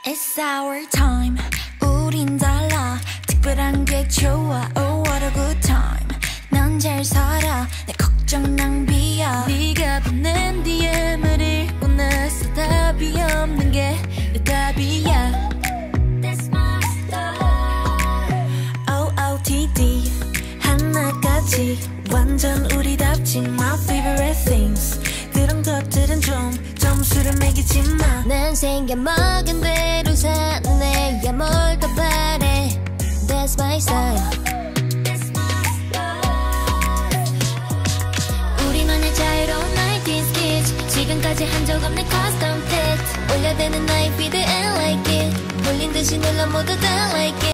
It's our time. 우린 달라. 특별한 게 좋아. Oh what a good time. 난 잘 살아. 내 걱정 낭비야. 네가 보낸 DM을 읽고 나서 답이 없는 게 내 답이야. That's my style. OOTD 하나까지 완전 우리답지. My favorite things. 그런 것들은 좀 점수를 매기지마. 난 생겨먹은 대로 사네. 야 뭘 더 바래. That's my style. 우리만의 자유로운 90s Kitsch. 지금까지 한 적 없는 custom fit. 올려대는 나의 feed and like it. 몰린 듯이 눌러 모두 다 like it.